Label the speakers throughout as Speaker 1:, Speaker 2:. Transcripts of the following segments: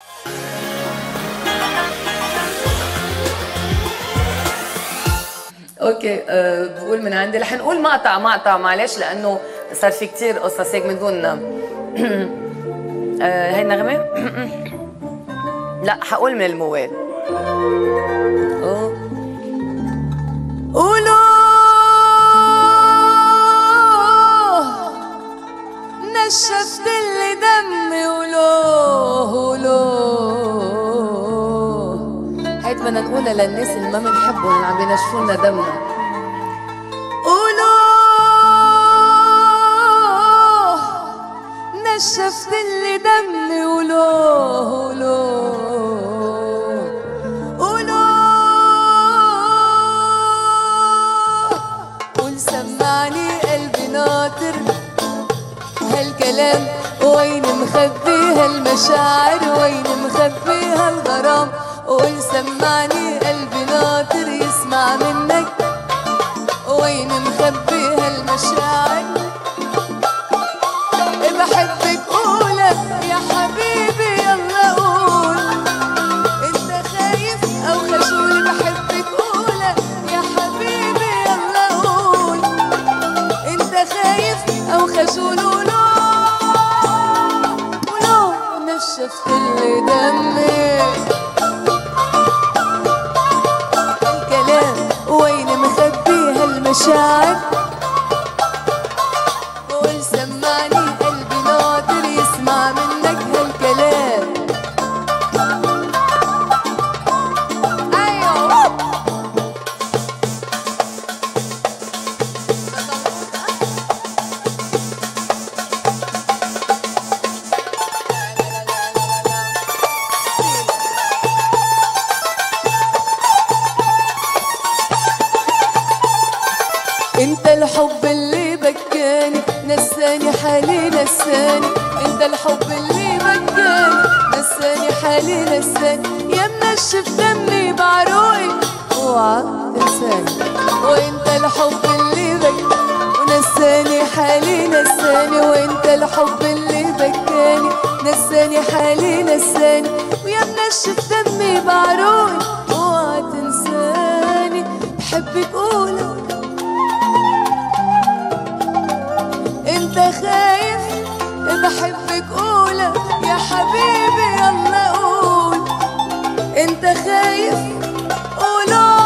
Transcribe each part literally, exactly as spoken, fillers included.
Speaker 1: اوكي أه بقول من عندي رح نقول مقطع مقطع معلش لانه صار في كثير قصص هيك من دون أه هي النغمه. لا حقول من الموال. قولوا نشفت اللي دمي ولوه ولوه. هيك بدنا نقولها للناس اللي ما بنحبهم اللي عم بينشفوا لنا دمنا. قولوا نشفت اللي دمي ولوه ولوه. قولوا قول سمعني قلبي ناطر هالكلام وين مخبي هالمشاعر وين مخبي هالغرام. قول سمعني قلبي ناطر يسمع منك وين مخبي هالمشاعر. بحبك قولها يا حبيبي يلا قول. انت خايف او خجول بحبك قولها يا حبيبي يلا قول. انت خايف او خجول ولو ولو نشفت اللي دمي الكلام وين مخبي هالمشاعر. قول سمعني قلبي ناطر يسمع منك هالكلام. ايوه انت الحب اللي بكاني نساني حالي نساني. انت الحب اللي بكاني نساني حالي نساني. يا منشف دمي بعروقي اوعى تنساني. وانت الحب اللي بكاني ونساني حالي نساني. وانت الحب اللي بكاني نساني حالي نساني. ويا منشف دمي بعروقي اوعى تنساني. بحبك قولها انت خايف بحبك قولها يا حبيبي يلا قول. انت خايف قولوا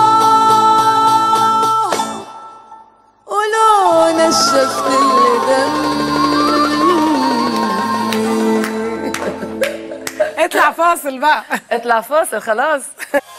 Speaker 1: قولوا نشفت اللي دمي.
Speaker 2: اطلع فاصل بقى.
Speaker 1: اطلع فاصل خلاص.